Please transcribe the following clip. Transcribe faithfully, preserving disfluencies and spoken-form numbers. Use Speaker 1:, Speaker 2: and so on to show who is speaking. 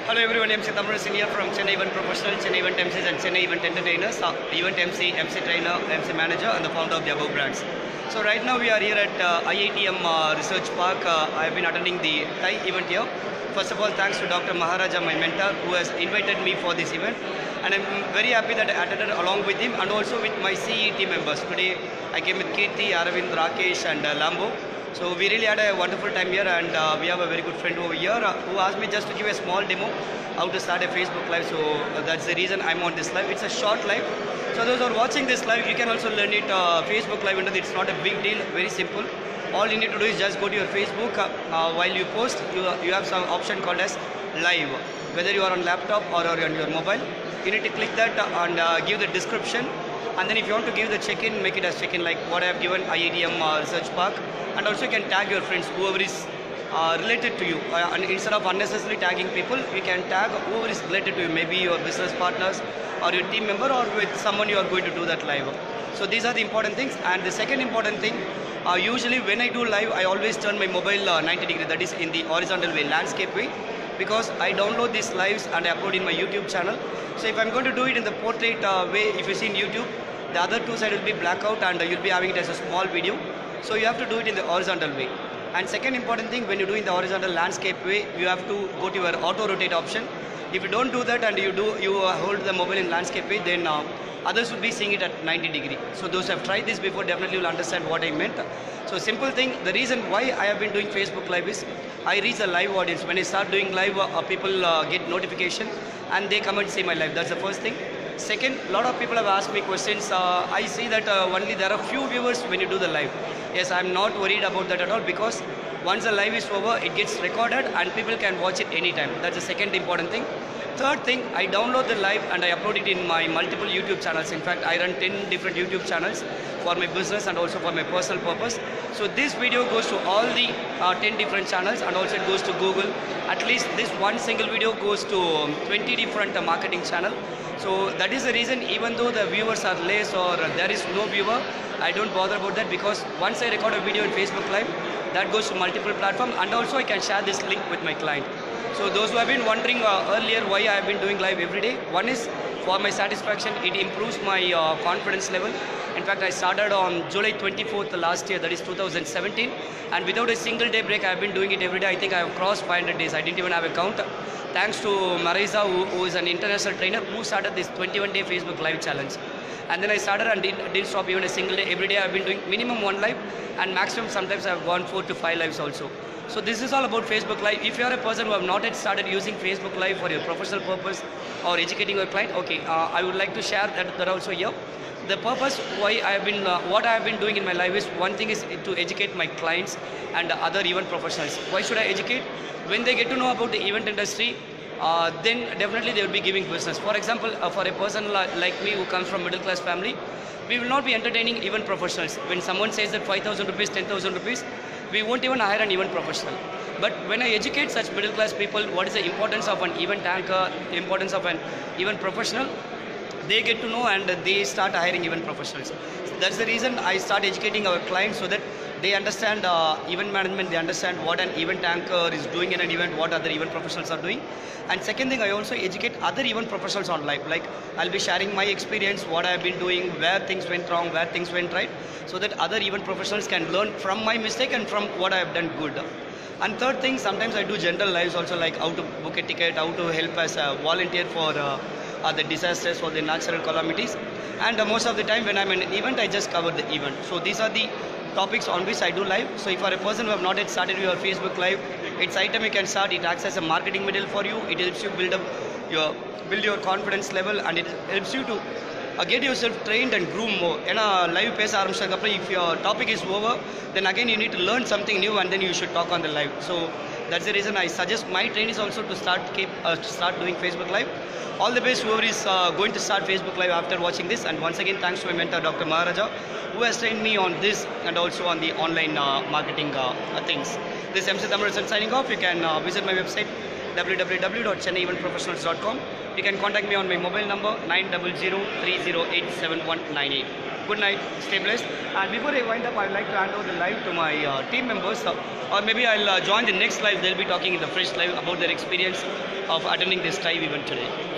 Speaker 1: Hello everyone, Emcees Thamizharasan here from Chennai Event Professional, Chennai Event Emcees and Chennai Event Entertainers, uh, Event M C, M C Trainer, M C Manager and the founder of the above brands. So right now we are here at uh, I I T M uh, Research Park. Uh, I have been attending the Tie event here. First of all, thanks to Doctor Maharaja, my mentor, who has invited me for this event. And I'm very happy that I attended along with him and also with my C E T members. Today I came with Kirti, Aravindan, Rakesh and uh, Lambo. So we really had a wonderful time here, and uh, we have a very good friend over here uh, who asked me just to give a small demo how to start a Facebook live. So uh, that's the reason I'm on this live. It's a short live. So those who are watching this live, you can also learn it uh, Facebook live. It's not a big deal, very simple. All you need to do is just go to your Facebook. Uh, uh, while you post, you, uh, you have some option called as live. Whether you are on laptop or, or on your mobile, you need to click that and uh, give the description. And then if you want to give the check-in, make it as check-in like what I have given I I T M uh, Research Park. And also you can tag your friends, whoever is uh, related to you. Uh, and instead of unnecessarily tagging people, you can tag whoever is related to you, maybe your business partners or your team member or with someone you are going to do that live. So these are the important things. And the second important thing, uh, usually when I do live, I always turn my mobile uh, ninety degree, that is in the horizontal way, landscape way, because I download these lives and I upload in my YouTube channel. So if I'm going to do it in the portrait uh, way, if you see in YouTube, the other two side will be blackout and uh, you'll be having it as a small video. So you have to do it in the horizontal way. And second important thing, when you do in the horizontal landscape way, you have to go to your auto rotate option. If you don't do that and you do you uh, hold the mobile in landscape way, then uh, others will be seeing it at ninety degree. So those who have tried this before definitely will understand what I meant. So simple thing, the reason why I have been doing Facebook live is I reach a live audience. When I start doing live, uh, people uh, get notification and they come and see my live. That's the first thing. Second, a lot of people have asked me questions. Uh, I see that uh, only there are few viewers when you do the live. Yes, I'm not worried about that at all, because once the live is over, it gets recorded and people can watch it anytime. That's the second important thing. Third thing, I download the live and I upload it in my multiple YouTube channels. In fact, I run ten different YouTube channels for my business and also for my personal purpose. So this video goes to all the uh, ten different channels and also it goes to Google. At least this one single video goes to um, twenty different uh, marketing channels. So that is the reason, even though the viewers are less or there is no viewer, I don't bother about that, because once I record a video in Facebook Live, that goes to multiple platforms and also I can share this link with my client. So those who have been wondering uh, earlier why I have been doing live every day, one is for my satisfaction, it improves my uh, confidence level. In fact, I started on July twenty-fourth last year, that is two thousand seventeen, and without a single day break, I have been doing it every day. I think I have crossed five hundred days. I didn't even have a count. Thanks to Marisa, who, who is an international trainer, who started this twenty-one day Facebook Live challenge. And then I started and didn't, didn't stop even a single day. Every day I have been doing minimum one live, and maximum sometimes I have gone four to five lives also. So this is all about Facebook Live. If you are a person who have not yet started using Facebook Live for your professional purpose or educating your client, okay, uh, I would like to share that, that also here. The purpose why I have been, uh, what I have been doing in my life is, one thing is to educate my clients and other event professionals. Why should I educate? When they get to know about the event industry, uh, then definitely they will be giving business. For example, uh, for a person like me who comes from middle class family, we will not be entertaining event professionals. When someone says that five thousand rupees, ten thousand rupees, we won't even hire an event professional. But when I educate such middle class people, what is the importance of an event anchor, importance of an event professional, they get to know and they start hiring event professionals. So that's the reason I start educating our clients, so that they understand uh, event management, they understand what an event anchor is doing in an event, what other event professionals are doing. And second thing, I also educate other event professionals on live. Like I'll be sharing my experience, what I've been doing, where things went wrong, where things went right, so that other event professionals can learn from my mistake and from what I have done good. And third thing, sometimes I do general lives also, like how to book a ticket, how to help as a volunteer for uh, uh, the disasters or the natural calamities. And uh, most of the time when I'm in an event, I just cover the event. So these are the topics on which I do live. So if you are a person who have not yet started your Facebook Live, it's item you can start. It acts as a marketing middle for you. It helps you build up your build your confidence level, and it helps you to uh, get yourself trained and groom more. And uh, live pesa aarambichadukapra, if your topic is over, then again you need to learn something new and then you should talk on the live. So that's the reason I suggest my trainees also to start keep uh, to start doing Facebook Live. All the best whoever is uh, going to start Facebook Live after watching this. And once again, thanks to my mentor Doctor Maharaja, who has trained me on this and also on the online uh, marketing uh, uh, things. This is Emcees Thamizharasan signing off. You can uh, visit my website w w w dot chennai event professionals dot com. You can contact me on my mobile number nine zero zero three zero eight seven one nine eight. good night, stay blessed. And before I wind up, I would like to hand over the live to my uh, team members, uh, or maybe I'll uh, join the next live. They'll be talking in the fresh live about their experience of attending this Tie event today.